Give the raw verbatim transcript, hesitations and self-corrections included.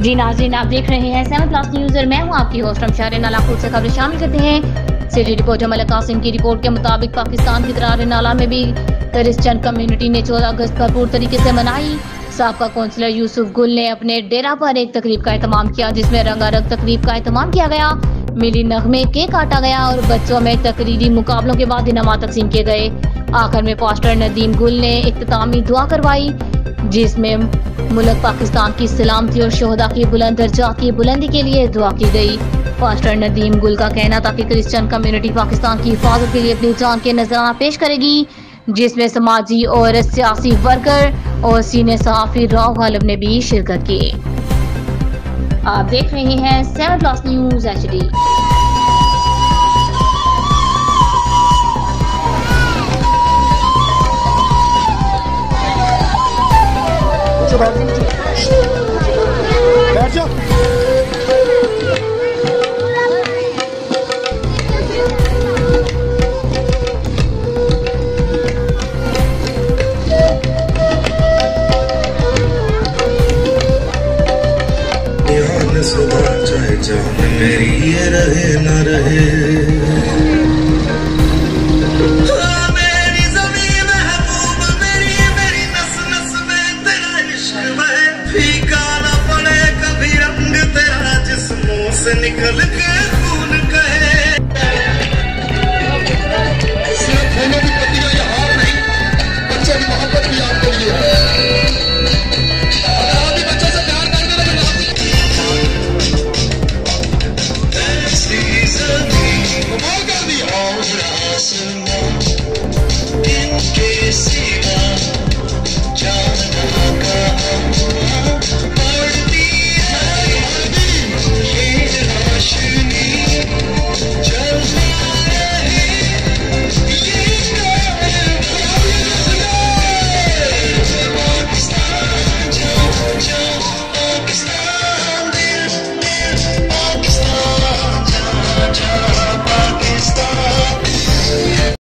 जी नाज़रीन, आप देख रहे हैं सेवन प्लस न्यूज़ और मैं हूं आपकी होस्ट रमशार नाला से खबरें शामिल करते हैं। सिटी रिपोर्टर मलिक कासिम की रिपोर्ट के मुताबिक पाकिस्तान की तरह नाला में भी क्रिश्चियन कम्युनिटी ने चौदह अगस्त भरपूर तरीके से मनाई। साबका कौंसलर यूसुफ गुल ने अपने डेरा पर एक तकरीब का एहतमाम किया, जिसमें रंगारंग तकरीब का एहतमाम किया गया। मिली नगमे, केक काटा गया और बच्चों में तकरीरी मुकाबलों के बाद इनामात तकसीम किए गए। आखिर में पास्टर नदीम गुल ने इख्तितामी दुआ करवाई, जिसमें मुल्क पाकिस्तान की सलामती और शोहदा की बुलंद दर्जा की बुलंदी के लिए दुआ की गई। पास्टर नदीम गुल का कहना था कि क्रिश्चियन कम्युनिटी पाकिस्तान की हिफाजत के लिए अपनी जान के नजराना पेश करेगी, जिसमें समाजी और सियासी वर्कर और सीनियर सहाफी राव गालिब ने भी शिरकत की। आप देख रहे हैं seven plus news H D. बैठ जाओ। सुबह चाहे जान मेरी ये रहे न रहे, मेरी ज़मीं महबूब मेरी मेरी नस नस में तेरा इश्क बहे, फीका न पड़े कभी रंग तेरा जिस मुंह से निकल के खून कहे। सिर्फ होने की पति का ये हार नहीं, बच्चे की मोहब्बत भी आपके लिए है। Listen